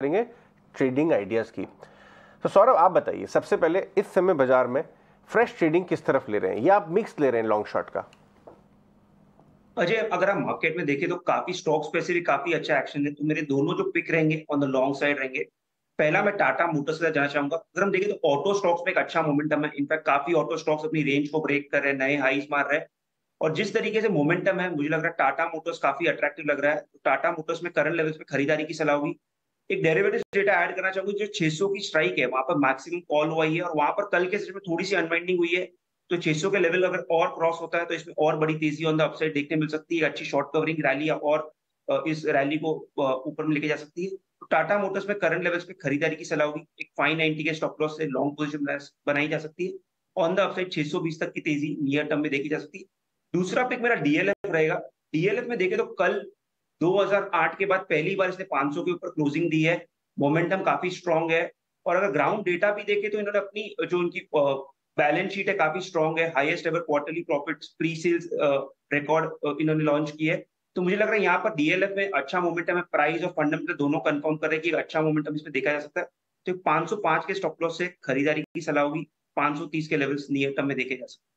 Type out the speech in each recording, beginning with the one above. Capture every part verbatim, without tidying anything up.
करेंगे trading ideas की। तो सौरभ आप बताइए, सबसे पहले इस समय बाजार में फ्रेश ट्रेडिंग किस तरफ ले रहे हैं, या आप मिक्स ले रहे हैं लॉन्ग शॉर्ट का? अजय, अगर आप मार्केट में देखें तो काफी स्टॉक्स पे से भी काफी अच्छा एक्शन है, तो मेरे दोनों जो पिक रहेंगे ऑन द लॉन्ग साइड रहेंगे। पहला मैं टाटा मोटर्स के साथ जाना चाहूंगा। अगर हम देखें तो ऑटो स्टॉक्स में एक अच्छा मोमेंटम है, इनफैक्ट काफी ऑटो स्टॉक्स अपनी रेंज को ब्रेक कर रहे हैं, नए हाईस मार रहे हैं। और जिस तरीके से मोमेंटम है, मुझे लग रहा है टाटा मोटर्स काफी अट्रैक्टिव लग रहा है। तो टाटा मोटर्स में करंट लेवल्स पे खरीदारी की सलाह होगी। एक डेरिवेटिव डेटा ऐड करना चाहूंगा, जो छह सौ की स्ट्राइक है वहां पर मैक्सिमम कॉल हुआ ही है, और वहां पर कल के सेशन में थोड़ी सी अनवाइंडिंग हुई है। तो छह सौ के लेवल अगर और क्रॉस होता है तो इसमें और बड़ी तेजी ऑन द अपसाइड देखने मिल सकती है, अच्छी शॉर्ट कवरिंग रैली और अ, इस रैली को अ, ऊपर में लेके जा सकती है। तो टाटा मोटर्स में करंट लेवल्स पे खरीदारी की सलाह होगी। एक फाइव नाइंटी के स्टॉप लॉस से लॉन्ग पोजीशन बनाई जा सकती है। ऑन द अपसाइड छह सौ बीस तक की तेजी नियर टर्म में देखी जा सकती है। दूसरा पिक मेरा डीएलएफ रहेगा। डीएलएफ में देखें तो कल दो हज़ार आठ के बाद पहली बार इसने पाँच सौ के ऊपर क्लोजिंग दी है। मोमेंटम काफी स्ट्रांग है। और अगर ग्राउंड डेटा भी देखें तो इन्होंने अपनी जो उनकी बैलेंस शीट है काफी स्ट्रांग है। Highest ever quarterly profits pre sales record इन्होंने लॉन्च की है। तो मुझे लग रहा है यहाँ पर डीएलएफ में अच्छा मोमेंटम है। प्राइस और फंडामेंटल दोनों कंफर्म कर रहे हैं कि एक अच्छा मोमेंटम इसमें देखा जा सकता है। तो पाँच सौ पाँच के स्टॉप लॉस से खरीदारी की सलाह होगी। पाँच सौ तीस के लेवल्स नियर टर्म में देखे जा सकते हैं।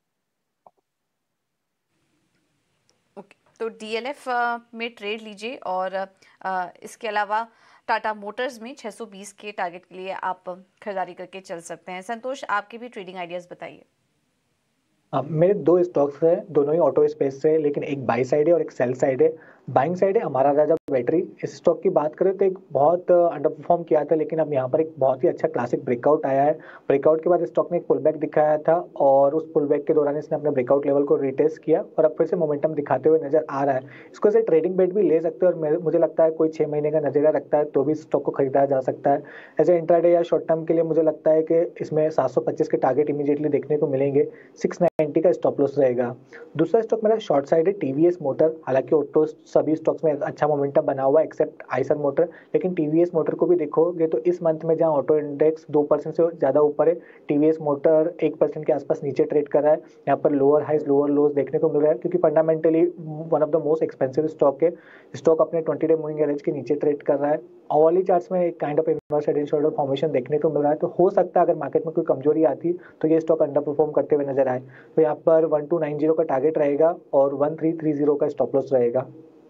ओके, तो डीएलएफ में ट्रेड लीजिए, और आ, इसके अलावा टाटा मोटर्स में छह सौ बीस के टारगेट के लिए आप खरीदारी करके चल सकते हैं। संतोष, आपके भी ट्रेडिंग आइडियाज बताइए। हाँ, मेरे दो स्टॉक्स हैं, दोनों ही ऑटो स्पेस से, लेकिन एक बाई साइड है और एक सेल साइड है। बाइंग साइड है हमारा राजा बैटरी। इस स्टॉक की बात करें तो एक बहुत अंडर परफॉर्म किया था, लेकिन अब यहाँ पर एक बहुत ही अच्छा क्लासिक ब्रेकआउट आया है। ब्रेकआउट के बाद स्टॉक ने एक पुल बैक दिखाया था, और उस पुल बैक के दौरान इसने अपने ब्रेकआउट लेवल को रिटेस्ट किया और अब फिर से मोमेंटम दिखाते हुए नजर आ रहा है। इसको से ट्रेडिंग बेट भी ले सकते हैं, और मुझे लगता है कोई छह महीने का नजरिया रखता है तो भी स्टॉक को खरीदा जा सकता है। ऐसे इंट्राडे या शॉर्ट टर्म के लिए मुझे लगता है कि इसमें सात सौ पच्चीस के टारगेट इमीडिएटली देखने को मिलेंगे। सिक्स नाइंटी का स्टॉप लॉस रहेगा। दूसरा स्टॉक मेरा शॉर्ट साइड है टीवीएस मोटर। हालांकि ऑटो सभी स्टॉक्स में अच्छा मोमेंटम बना हुआ है एक्सेप्ट आइसर मोटर, लेकिन टीवीएस मोटर को भी देखोगे तो इस मंथ में जहां ऑटो इंडेक्स दो परसेंट से ज्यादा ऊपर है, टीवीएस मोटर एक परसेंट के आसपास नीचे ट्रेड कर रहा है। यहाँ पर लोअर हाइज लोअर लोज देखने को मिल रहा है, क्योंकि fundamentally one of the most expensive stock है। स्टॉक अपने ट्वेंटी डे मूविंग एवरेज के नीचे ट्रेड कर रहा है। अवर्ली चार्ट्स में एक kind of inverse head and shoulder formation देखने को मिल रहा है। तो हो सकता है अगर मार्केट में कोई कमजोरी आती तो ये स्टॉक अंडर परफॉर्म करते हुए नजर आए। तो यहाँ पर वन टू नाइन जीरो का टारगेट रहेगा और वन थ्री थ्री जीरो का स्टॉप लॉस रहेगा।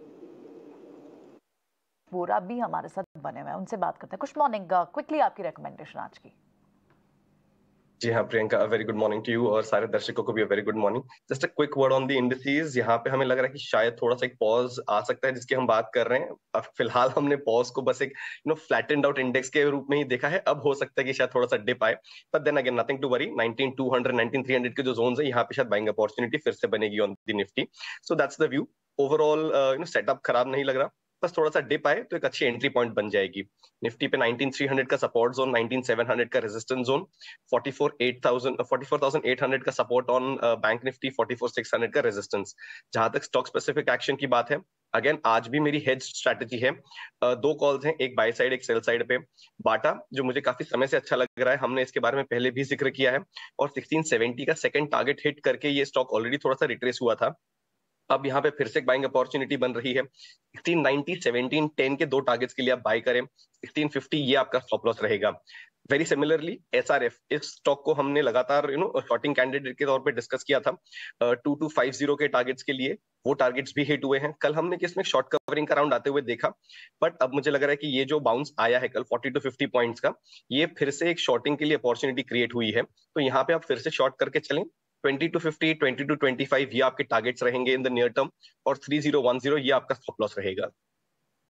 पूरा भी हमारे साथ बने हुए हैं, उनसे बात करते हैं। कुछ मॉर्निंग, क्विकली आपकी रिकमेंडेशन आज की। जी हाँ Priyanka, a very good morning to you, और सारे दर्शकों को भी a very good morning. Just a quick word on the indices. यहाँ पे हमें लग रहा है कि शायद थोड़ा सा एक पॉज आ सकता है जिसकी हम बात कर रहे हैं। अब फिलहाल हमने पॉज को बस एक you know flattened out index के रूप में ही देखा है। अब हो सकता है कि शायद थोड़ा सा डिप आए, but then again nothing to worry. Nineteen two hundred nineteen three hundred के जो जोन्स है, यहाँ पे शायद बाइंग अपॉर्चुनिटी फिर से बनेगी on the Nifty. So that's the view. Overall you know setup खराब नहीं लग रहा, बस थोड़ा सा डिप आए तो एक अच्छी एंट्री पॉइंट बन जाएगी। निफ्टी पे नाइनटीन थ्री हंड्रेड का support zone, nineteen seven hundred का resistance zone, forty four eight thousand forty four thousand eight hundred का support on bank Nifty, forty four six hundred का रेजिस्टेंस। जहां तक stock specific action की बात है, again आज भी मेरी हेज स्ट्रैटेजी है। uh, दो कॉल्स हैं, एक बाय साइड एक सेल साइड पे। बाटा जो मुझे काफी समय से अच्छा लग रहा है, हमने इसके बारे में पहले भी जिक्र किया है, और सिक्सटीन सेवेंटी का सेकंड टारगेट हिट करके ये स्टॉक ऑलरेडी थोड़ा सा रिट्रेस हुआ था। अब यहाँ पे फिर से एक बाइंग अपॉर्चुनिटी बन रही है। सिक्सटीन नाइंटी, सेवनटीन टेन के दो टारगेट्स के लिए आप बाय करें। सिक्सटीन फिफ्टी ये आपका स्टॉप लॉस रहेगा। वेरी सिमिलरली एसआरएफ, इस स्टॉक को हमने लगातार यू नो शॉर्टिंग कैंडिडेट के तौर पे डिस्कस किया था टू टू फाइव जीरो के टारगेट्स के लिए। वो टारगेट्स भी हिट हुए हैं। कल हमने किसमें शॉर्ट कवरिंग का राउंड आते हुए देखा, बट अब मुझे लग रहा है कि ये जो बाउंस आया है कल फोर्टी टू फिफ्टी पॉइंट्स का, ये फिर से एक शॉर्टिंग के लिए अपॉर्चुनिटी क्रिएट हुई है। तो यहाँ पे आप फिर से शॉर्ट करके चलें। Twenty two fifty, twenty two twenty five ये आपके टारगेट्स रहेंगे इन द नियर टर्म, और थ्री जीरो वन जीरो ये आपका स्टॉप लॉस रहेगा।